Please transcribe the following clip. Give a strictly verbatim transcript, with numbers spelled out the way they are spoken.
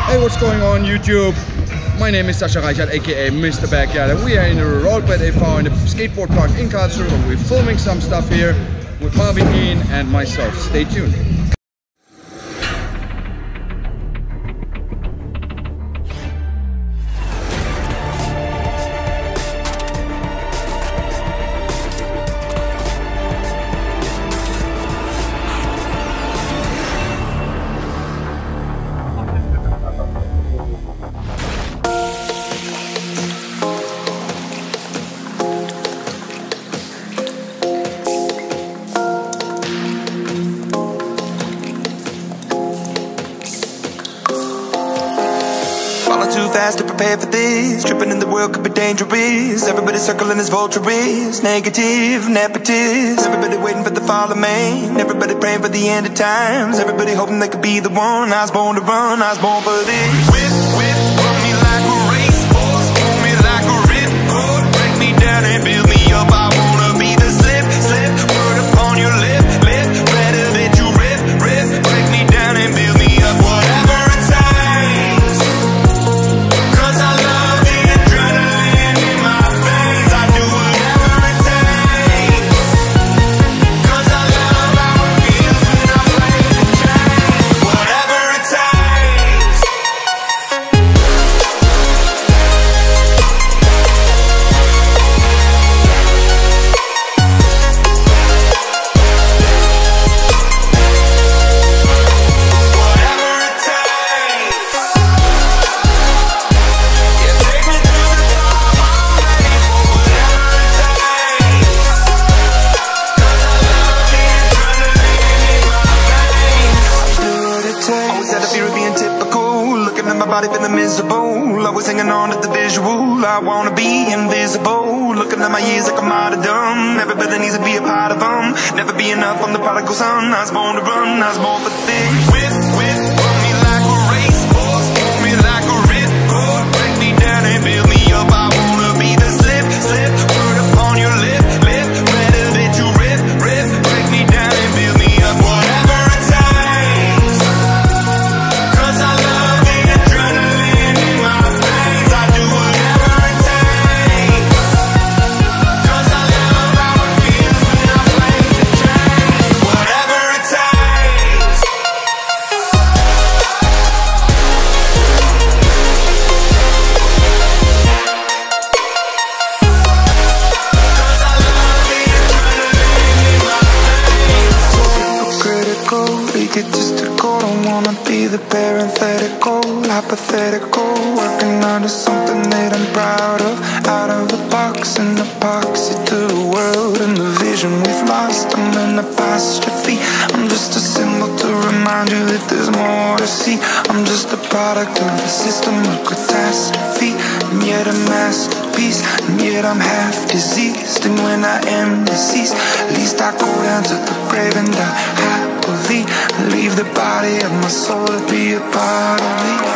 Hey, what's going on YouTube? My name is Sascha Reichert, aka Mister Backyard, and we are in the roadbed E V in the skateboard park in Karlsruhe, and we're filming some stuff here with Marvin and myself. Stay tuned. Too fast to prepare for this. Tripping in the world could be dangerous. Everybody circling as vultures, negative, nepotist. Everybody waiting for the fall of man. Everybody praying for the end of times. Everybody hoping they could be the one. I was born to run, I was born for this. Whip, whip, run me like a racehorse, pull me like a ripcord. Break me down and build me up. I wanna be the slip, slip, word upon your lip, lip. Better that you rip, rip. Break me down and build me up. Whatever it takes. Body feeling miserable, always hanging on to the visual. I wanna be invisible, looking at my years like I'm out of dumb. Everybody needs to be a part of them. Never be enough, I'm the prodigal son. I was born to run, I was born for this. Whip, whip, run me like a racehorse, pull me like a ripcord. Break me down and build me up. I wanna be the slip, slip, word upon your lip, lip. Better that you rip, rip. Break me down and build me up. Whatever it takes, 'cause I love the parenthetical, hypothetical, working under something that I'm proud of. Out of the box, an epoxy to the world and the vision we've lost. I'm an apostrophe, I'm just a symbol to remind you that there's more to see. I'm just a product of the system of catastrophe, and yet a masterpiece, and yet I'm half diseased. And when I am deceased, at least I go down to the grave and die happily. Leave the body of my soul to be a part of me.